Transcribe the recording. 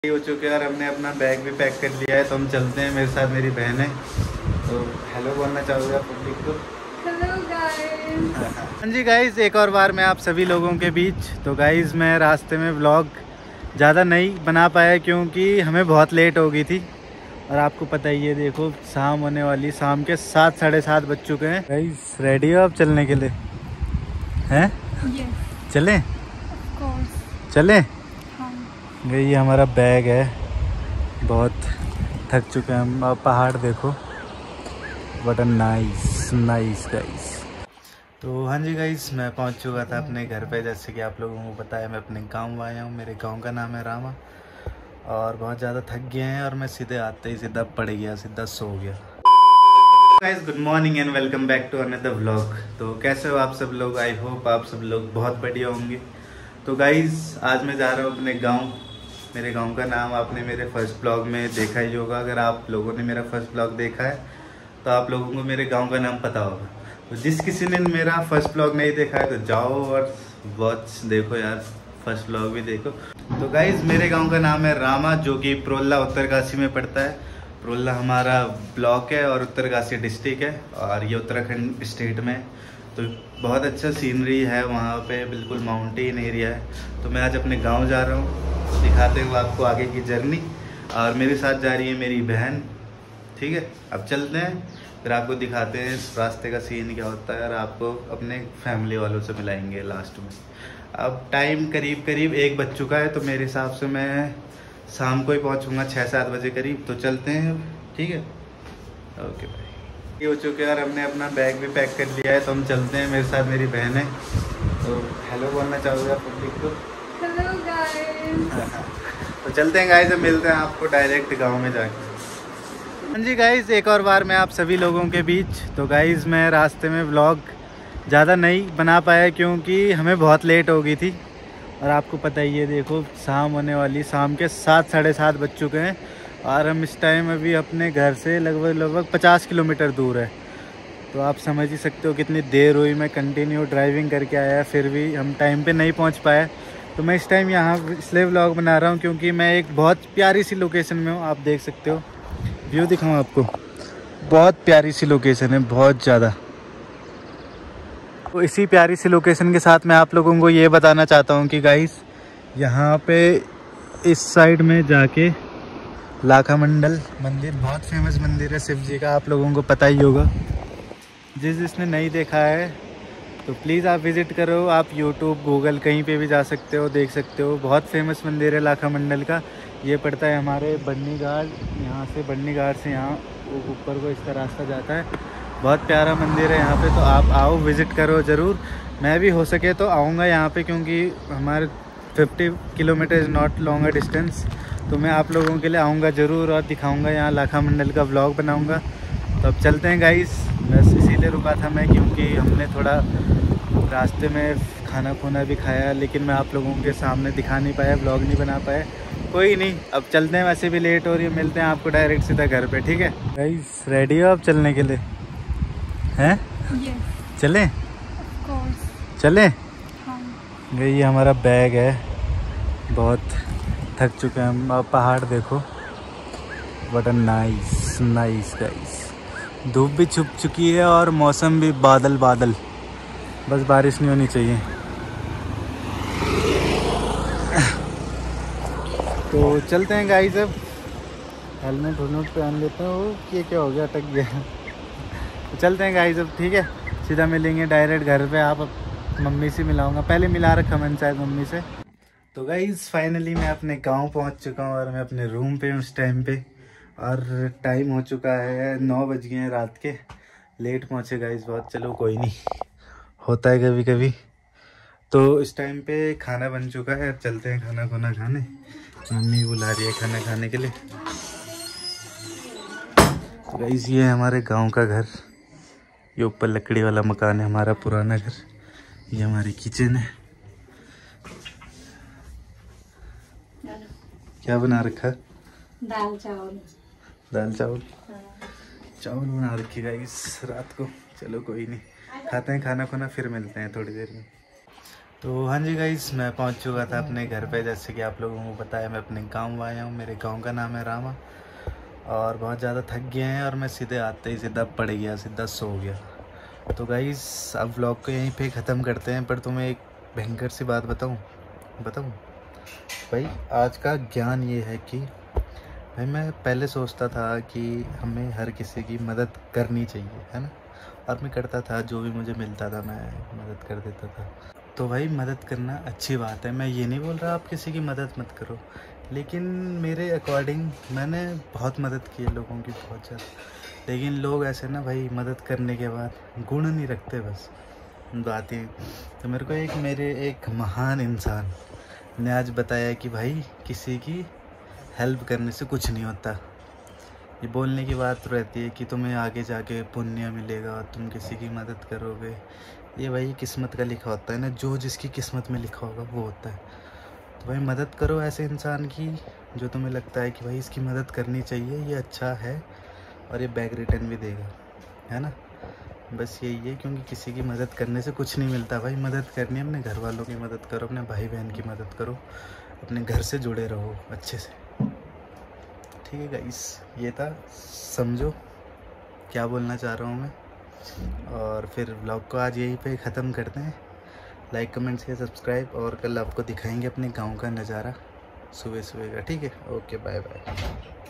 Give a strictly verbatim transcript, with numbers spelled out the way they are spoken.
हो चुके हैं और हमने अपना बैग भी पैक कर लिया है, तो हम चलते हैं। मेरे साथ मेरी बहन है, तो हेलो बोलना चाहोगे आप पब्लिक को? Hello guys. हाँ जी गाइस, एक और बार मैं आप सभी लोगों के बीच। तो गाइस मैं रास्ते में व्लॉग ज़्यादा नहीं बना पाया क्योंकि हमें बहुत लेट हो गई थी। और आपको पता ही है, देखो शाम होने वाली, शाम के सात साढ़े सात बज चुके हैं। गाइस रेडी हो आप चलने के लिए? हैं? यस, चलें? Of course. चलें? हाँ। ये हमारा बैग है, बहुत थक चुके हैं हम। अब पहाड़ देखो, बट नाइस नाइस गाइस। तो हाँ जी गाइस, मैं पहुंच चुका था अपने घर पे। जैसे कि आप लोगों को बताया, मैं अपने गांव आया हूं। मेरे गांव का नाम है रामा। और बहुत ज़्यादा थक गए हैं और मैं सीधे आते ही सीधा पड़ गया, सीधा सो गया। Guys good morning and welcome back to another vlog. तो कैसे हो आप सब लोग? आई होप आप सब लोग बहुत बढ़िया होंगे। तो गाइस आज मैं जा रहा हूँ अपने गाँव। मेरे गांव का नाम आपने मेरे फर्स्ट ब्लॉग में देखा ही होगा। अगर आप लोगों ने मेरा फर्स्ट ब्लॉग देखा है तो आप लोगों को मेरे गांव का नाम पता होगा। तो जिस किसी ने मेरा फर्स्ट ब्लॉग नहीं देखा है तो जाओ और वॉच देखो यार, फर्स्ट ब्लॉग भी देखो। तो गाइज मेरे गांव का नाम है रामा, जो कि प्रोल्ला उत्तरकाशी में पड़ता है। प्रोल्ला हमारा ब्लॉक है और उत्तरकाशी डिस्ट्रिक्ट है, और ये उत्तराखंड स्टेट में है। तो बहुत अच्छा सीनरी है वहाँ पे, बिल्कुल माउंटेन एरिया है। तो मैं आज अपने गांव जा रहा हूँ, दिखाते हुए आपको आगे की जर्नी। और मेरे साथ जा रही है मेरी बहन। ठीक है, अब चलते हैं, फिर आपको दिखाते हैं इस रास्ते का सीन क्या होता है, और आपको अपने फैमिली वालों से मिलाएंगे लास्ट में। अब टाइम करीब करीब एक बज चुका है, तो मेरे हिसाब से मैं शाम को ही पहुँचूँगा, छः सात बजे करीब। तो चलते हैं, ठीक है, ओके भाई। हो चुके हैं और हमने अपना बैग भी पैक कर लिया है, तो हम चलते हैं। मेरे साथ मेरी बहन है, तो हेलो बोलना चाहोगे आप पब्लिक को? Hello guys. तो चलते हैं गाइस, मिलते हैं आपको डायरेक्ट गांव में जाके। हाँ जी गाइस, एक और बार मैं आप सभी लोगों के बीच। तो गाइस मैं रास्ते में व्लॉग ज़्यादा नहीं बना पाया क्योंकि हमें बहुत लेट हो गई थी। और आपको पता ही है, देखो शाम होने वाली, शाम के सात साढ़े सात बज चुके हैं। और हम इस टाइम अभी अपने घर से लगभग लगभग पचास किलोमीटर दूर है। तो आप समझ ही सकते हो कितनी देर हुई। मैं कंटिन्यू ड्राइविंग करके आया, फिर भी हम टाइम पे नहीं पहुंच पाए। तो मैं इस टाइम यहाँ इसलिए व्लॉग बना रहा हूँ क्योंकि मैं एक बहुत प्यारी सी लोकेशन में हूँ। आप देख सकते हो, व्यू दिखाऊँ आपको, बहुत प्यारी सी लोकेशन है, बहुत ज़्यादा। तो इसी प्यारी सी लोकेशन के साथ मैं आप लोगों को ये बताना चाहता हूँ कि गाइस यहाँ पे इस साइड में जाके लाखा मंडल मंदिर, बहुत फेमस मंदिर है शिव जी का, आप लोगों को पता ही होगा। जिस जिसने नहीं देखा है तो प्लीज़ आप विज़िट करो। आप यूट्यूब गूगल कहीं पे भी जा सकते हो, देख सकते हो। बहुत फेमस मंदिर है लाखा मंडल का। ये पड़ता है हमारे बन्नी घाट, यहाँ से बन्नी घाट से यहाँ ऊपर को इसका रास्ता जाता है। बहुत प्यारा मंदिर है यहाँ पे, तो आप आओ, विज़िट करो ज़रूर। मैं भी हो सके तो आऊँगा यहाँ पे, क्योंकि हमारे fifty kilometre is not longer distance. तो मैं आप लोगों के लिए आऊँगा ज़रूर और दिखाऊँगा यहाँ लाखा मंडल का व्लॉग बनाऊँगा। तो अब चलते हैं गाइस। बस इसीलिए रुका था मैं, क्योंकि हमने थोड़ा रास्ते में खाना खुना भी खाया, लेकिन मैं आप लोगों के सामने दिखा नहीं पाया, ब्लॉग नहीं बना पाया। कोई नहीं, अब चलते हैं, वैसे भी लेट हो रही है। मिलते हैं आपको डायरेक्ट सीधा घर पे, ठीक है गाइस? रेडी हो आप चलने के लिए? हैं? यस, चलें? Of course. चलें? हाँ। ये हमारा बैग है, बहुत थक चुके हैं हम। अब पहाड़ देखो, बट नाइस नाइस गाइस। धूप भी छुप चुकी है और मौसम भी बादल बादल, बस बारिश नहीं होनी चाहिए। तो चलते हैं गाइस, अब हेलमेट हेलमेट पहन लेते हैं। वो ये क्या हो गया, अटक गया। तो चलते हैं गाइस अब, ठीक है? सीधा मिलेंगे डायरेक्ट घर पे। आप मम्मी से मिलाऊंगा, पहले मिला रखा मैंने शायद मम्मी से। तो गाइस फाइनली मैं अपने गांव पहुंच चुका हूं और मैं अपने रूम पे हूँ इस टाइम पे। और टाइम हो चुका है, नौ बज गए हैं रात के। लेट पहुंचे गाइस बहुत, चलो कोई नहीं, होता है कभी कभी। तो इस टाइम पे खाना बन चुका है, अब चलते हैं खाना खुना खाने। मम्मी बुला रही है खाना खाने के लिए। तो गाइस ये है हमारे गांव का घर। ये ऊपर लकड़ी वाला मकान है हमारा, पुराना घर। ये हमारी किचन है। क्या बना रखा? दाल चावल। दाल चावल? हाँ। चावल बना रखी गाइस रात को। चलो कोई नहीं, खाते हैं खाना खुना, फिर मिलते हैं थोड़ी देर में। तो हाँ जी गाइस, मैं पहुंच चुका था अपने घर पे। जैसे कि आप लोगों को बताया, मैं अपने गांव आया हूँ। मेरे गांव का नाम है रामा। और बहुत ज़्यादा थक गए हैं और मैं सीधे आते ही सीधा पड़ गया, सीधा सो गया। तो गाइस अब व्लॉग को यहीं पे ख़त्म करते हैं। पर तुम्हें एक भयंकर सी बात बताऊँ बताऊँ भाई, आज का ज्ञान ये है कि भाई मैं पहले सोचता था कि हमें हर किसी की मदद करनी चाहिए, है ना। और मैं करता था, जो भी मुझे मिलता था मैं मदद कर देता था। तो भाई मदद करना अच्छी बात है, मैं ये नहीं बोल रहा आप किसी की मदद मत करो। लेकिन मेरे अकॉर्डिंग मैंने बहुत मदद की है लोगों की, बहुत ज़्यादा। लेकिन लोग ऐसे ना भाई, मदद करने के बाद गुण नहीं रखते, बस बातें। तो मेरे को एक मेरे एक महान इंसान ने आज बताया कि भाई किसी की हेल्प करने से कुछ नहीं होता। ये बोलने की बात रहती है कि तुम्हें आगे जाके पुण्य मिलेगा और तुम किसी की मदद करोगे। ये भाई किस्मत का लिखा होता है ना, जो जिसकी किस्मत में लिखा होगा वो होता है। तो भाई मदद करो ऐसे इंसान की जो तुम्हें लगता है कि भाई इसकी मदद करनी चाहिए, ये अच्छा है और ये बैक रिटर्न भी देगा, है ना। बस यही है, क्योंकि किसी की मदद करने से कुछ नहीं मिलता भाई। मदद करनी है, अपने घर वालों की मदद करो, अपने भाई बहन की मदद करो, अपने घर से जुड़े रहो अच्छे से। ठीक है गाइस, ये था, समझो क्या बोलना चाह रहा हूँ मैं। और फिर व्लॉग को आज यहीं पे ख़त्म करते हैं। लाइक कमेंट शेयर सब्सक्राइब, और कल आपको दिखाएंगे अपने गांव का नज़ारा सुबह सुबह का। ठीक है, ओके, बाय बाय।